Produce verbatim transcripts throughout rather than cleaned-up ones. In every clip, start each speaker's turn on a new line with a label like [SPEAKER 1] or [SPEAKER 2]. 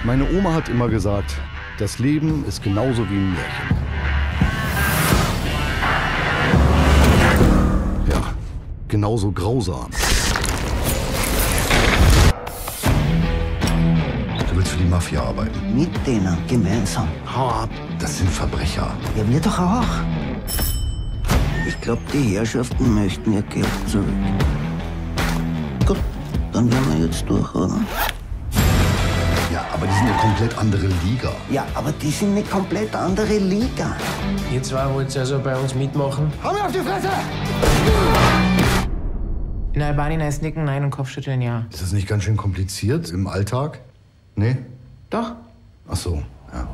[SPEAKER 1] Meine Oma hat immer gesagt, das Leben ist genauso wie ein Märchen. Ja, genauso grausam.
[SPEAKER 2] Du willst für die Mafia arbeiten?
[SPEAKER 3] Mit denen gemeinsam.
[SPEAKER 2] Hau ab, das sind Verbrecher.
[SPEAKER 3] Ja, wir doch auch. Ich glaube, die Herrschaften möchten ihr Geld zurück. Gut, dann werden wir jetzt durch, oder?
[SPEAKER 2] Ja, aber die sind eine komplett andere Liga.
[SPEAKER 3] Ja, aber die sind eine komplett andere Liga.
[SPEAKER 4] Ihr zwei wollt also bei uns mitmachen?
[SPEAKER 3] Hau mir auf die Fresse!
[SPEAKER 4] In Albanien heißt Nicken nein und Kopfschütteln ja.
[SPEAKER 2] Ist das nicht ganz schön kompliziert im Alltag? Nee?
[SPEAKER 4] Doch.
[SPEAKER 2] Ach so, ja.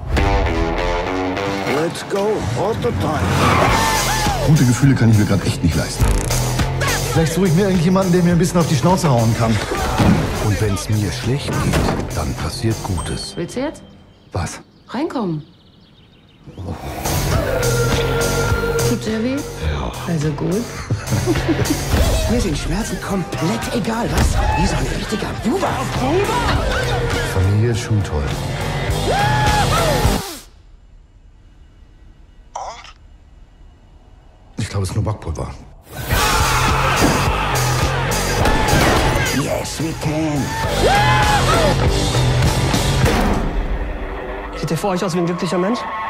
[SPEAKER 3] Let's go, Autotime.
[SPEAKER 2] Gute Gefühle kann ich mir gerade echt nicht leisten.
[SPEAKER 5] Vielleicht suche ich mir irgendjemanden, der mir ein bisschen auf die Schnauze hauen kann.
[SPEAKER 1] Und wenn es mir schlecht geht, dann passiert Gutes.
[SPEAKER 6] Willst du jetzt?
[SPEAKER 2] Was?
[SPEAKER 6] Reinkommen. Oh. Tut sehr weh? Ja. Also gut.
[SPEAKER 3] Mir sind Schmerzen komplett egal, was? Wie so ein richtiger Buber.
[SPEAKER 2] Familie ist schon toll. Ich glaube, es ist nur Backpulver.
[SPEAKER 3] Yes, we can.
[SPEAKER 7] Sieht der vor euch aus wie ein glücklicher Mensch?